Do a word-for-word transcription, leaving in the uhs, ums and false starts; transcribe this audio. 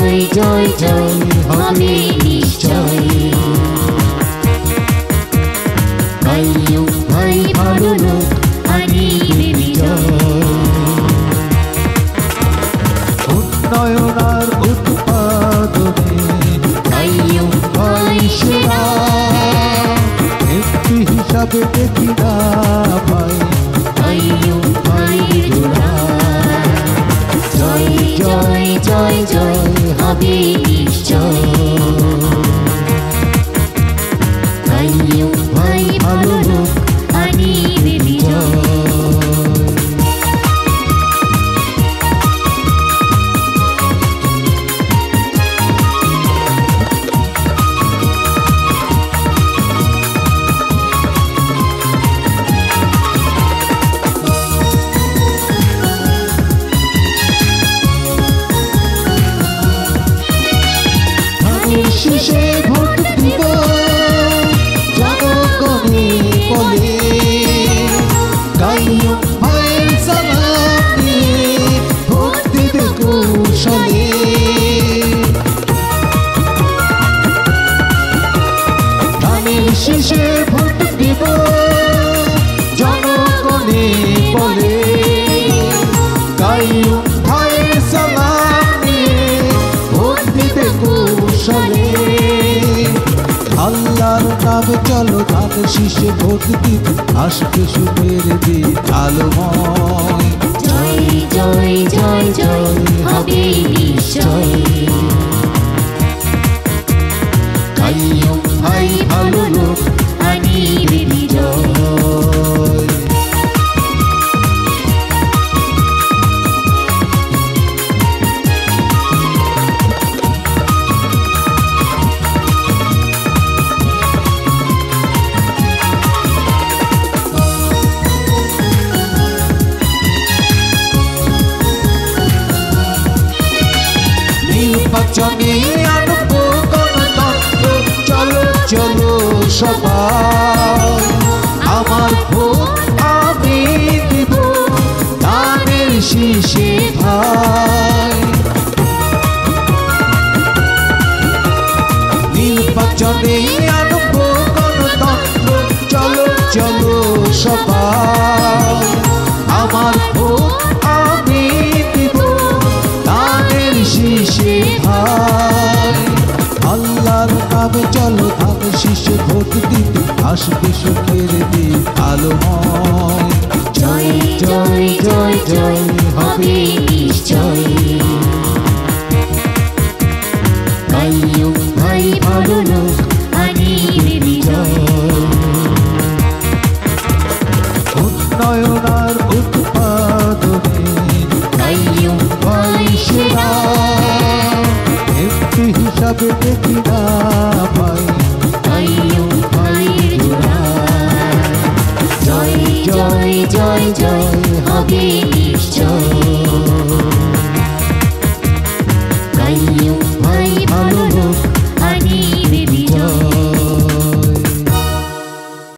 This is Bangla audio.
জয় জয় জয় হবে নিশ্চয়। কাইয়ুম ভাই ভালো লোক আনিবে বিজয়। উন্নয়ন আর উৎপাদনে কাইয়ুম ভাই সেরা, এমপি হিসাবে দেখি না ভাই কাইয়ুম ভাই জোড়া। জয় জয় জয় জয় হবে নিশ্চয়। কাইয়ুম ভাই ভালো লোক আনিবে বিজয়। শেষে ভোট দিব জনগণে বলে, কাইয়ুম ভাইয়ের সালাম দিয়ে ভোট দিবে কৌশলে। ধানের শেষে ভোট দিব জনগণে বলে, কাইয়ুম ভাইয়ের সালাম দিয়ে ভোট দিবে কৌশলে। আল্লাহর নামে চলো ধান শীষে ভোট দিতে, আসবে সুখের দিন আলোময়। জয় জয় জয় জয় হবে নিশ্চয়। কাইয়ুম ভাই ভালো লোক আনিবে বিজয়। নির্বাচনে আনবো গণতন্ত্র, চলো চলো সবাই, আমার ভোট আমি দিব ধানের শীষে ভাই। নির্বাচনে আনবো গণতন্ত্র, চলো চলো সবাই, আমার ভোট আমি দিব ধানের শীষে ভাই। আল্লাহর নামে চলো ধান শীষে ভোট দিতে, আসবে সুখের দিন আলোময়। জয় জয় জয় জয় হবে নিশ্চয়। কাইয়ুম ভাই ভালো লোক আনিবে বিজয়। উন্নয়ন আর উৎপাদনে কাইয়ুম ভাই সেরা, এমপি হিসাবে দেখি না ভাই কাইয়ুম ভাই জোড়া। জয় জয় জয় জয় হবে